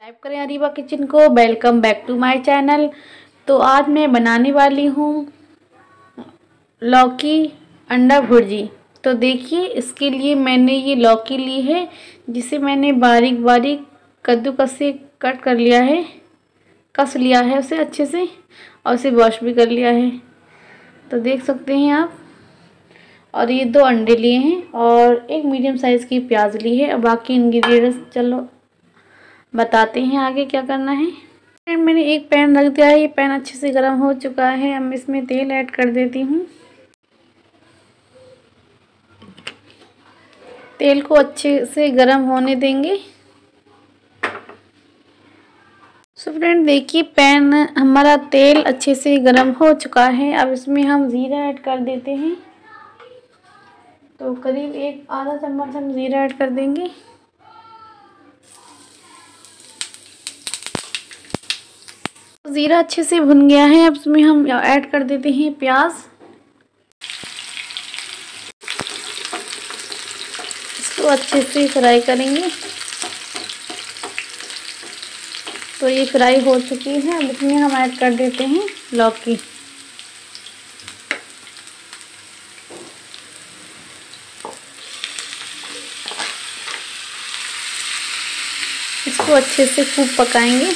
Type करें Ariba kitchen को। Welcome back to my channel. तो आज मैं बनाने वाली हूँ लौकी अंडा भुर्जी। तो देखिए, इसके लिए मैंने ये लौकी ली है जिसे मैंने बारीक बारीक कद्दूकस से कट कर लिया है, कस लिया है उसे अच्छे से, और उसे वॉश भी कर लिया है। तो देख सकते हैं आप। और ये 2 अंडे लिए हैं और एक मीडियम साइज़ की प्याज ली है। और बाकी इंग्रेडिएंट्स चलो बताते हैं आगे क्या करना है। मैंने एक पैन रख दिया है। ये पैन अच्छे से गर्म हो चुका है। अब इसमें तेल ऐड कर देती हूँ। तेल को अच्छे से गर्म होने देंगे। सो फ्रेंड देखिए, पैन हमारा तेल अच्छे से गर्म हो चुका है। अब इसमें हम ज़ीरा ऐड कर देते हैं। तो करीब एक आधा चम्मच हम ज़ीरा ऐड कर देंगे। ज़ीरा अच्छे से भुन गया है। अब इसमें हम ऐड कर देते हैं प्याज। इसको अच्छे से फ्राई करेंगे। तो ये फ्राई हो चुकी है। अब इसमें हम ऐड कर देते हैं लौकी। इसको अच्छे से खूब पकाएंगे।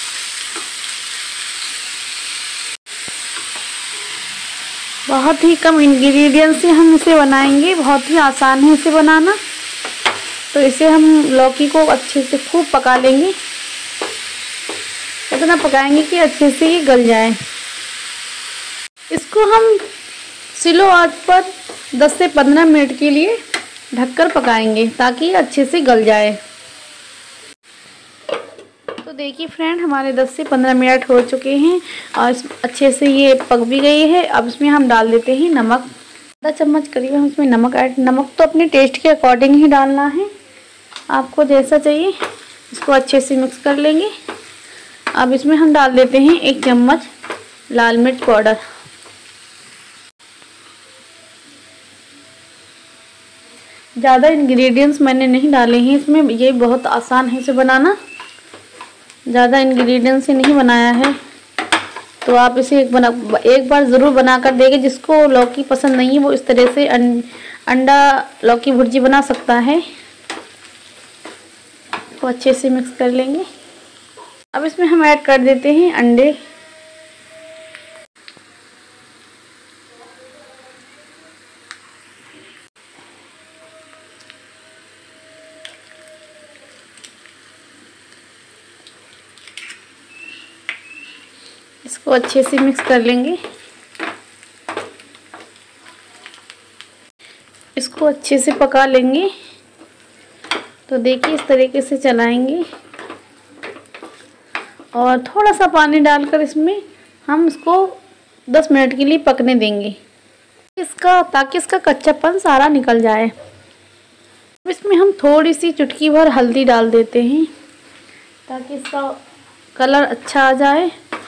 बहुत ही कम इंग्रेडिएंट्स से हम इसे बनाएंगे। बहुत ही आसान है इसे बनाना। तो इसे हम लौकी को अच्छे से खूब पका लेंगे। इतना पकाएंगे कि अच्छे से ये गल जाए। इसको हम स्लो आंच पर 10 से 15 मिनट के लिए ढककर पकाएंगे ताकि अच्छे से गल जाए। तो देखिए फ्रेंड, हमारे 10 से 15 मिनट हो चुके हैं और अच्छे से ये पक भी गई है। अब इसमें हम डाल देते हैं नमक। आधा चम्मच करीब हम इसमें नमक तो अपने टेस्ट के अकॉर्डिंग ही डालना है, आपको जैसा चाहिए। इसको अच्छे से मिक्स कर लेंगे। अब इसमें हम डाल देते हैं 1 चम्मच लाल मिर्च पाउडर। ज़्यादा इंग्रेडिएंट्स मैंने नहीं डाले हैं इसमें। ये बहुत आसान है इसे बनाना। ज़्यादा इंग्रेडिएंट्स से नहीं बनाया है। तो आप इसे एक बार ज़रूर बना कर देंगे। जिसको लौकी पसंद नहीं है वो इस तरह से अंडा लौकी भुर्जी बना सकता है। तो अच्छे से मिक्स कर लेंगे। अब इसमें हम ऐड कर देते हैं अंडे। इसको अच्छे से मिक्स कर लेंगे। इसको अच्छे से पका लेंगे। तो देखिए, इस तरीके से चलाएंगे और थोड़ा सा पानी डालकर इसमें हम इसको 10 मिनट के लिए पकने देंगे, ताकि इसका कच्चापन सारा निकल जाए। इसमें हम थोड़ी सी चुटकी भर हल्दी डाल देते हैं ताकि इसका कलर अच्छा आ जाए,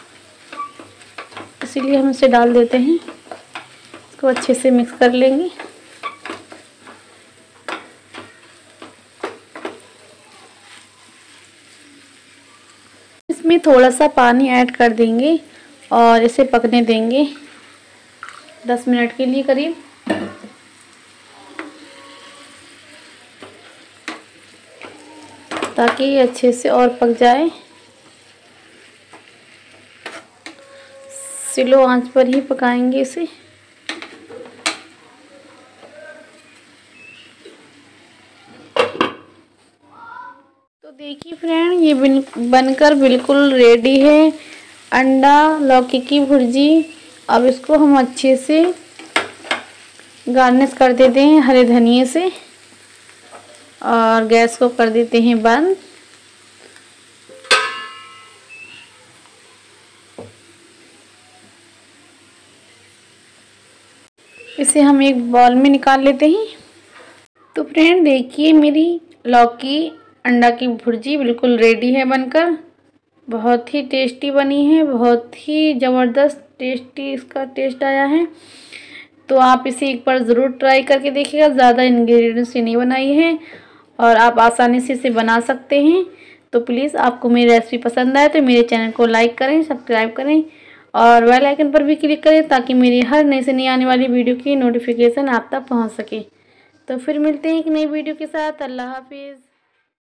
इसीलिए हम इसे डाल देते हैं। इसको अच्छे से मिक्स कर लेंगे। इसमें थोड़ा सा पानी ऐड कर देंगे और इसे पकने देंगे 10 मिनट के लिए करीब। ताकि ये अच्छे से और पक जाए। स्लो आंच पर ही पकाएंगे इसे। तो देखिए फ्रेंड, ये बनकर बिल्कुल रेडी है अंडा लौकी की भुर्जी। अब इसको हम अच्छे से गार्निश कर देते हैं हरे धनिए से और गैस को कर देते हैं बंद। इसे हम एक बाउल में निकाल लेते हैं। तो फ्रेंड देखिए, मेरी लौकी अंडा की भुर्जी बिल्कुल रेडी है बनकर। बहुत ही टेस्टी बनी है। बहुत ही ज़बरदस्त टेस्टी इसका टेस्ट आया है। तो आप इसे एक बार ज़रूर ट्राई करके देखिएगा। ज़्यादा इंग्रेडिएंट्स से नहीं बनाई है और आप आसानी से इसे बना सकते हैं। तो प्लीज़ आपको मेरी रेसिपी पसंद आए तो मेरे चैनल को लाइक करें, सब्सक्राइब करें और बेल आइकन पर भी क्लिक करें ताकि मेरी हर नई से नई आने वाली वीडियो की नोटिफिकेशन आप तक पहुंच सके। तो फिर मिलते हैं एक नई वीडियो के साथ। अल्लाह हाफिज़।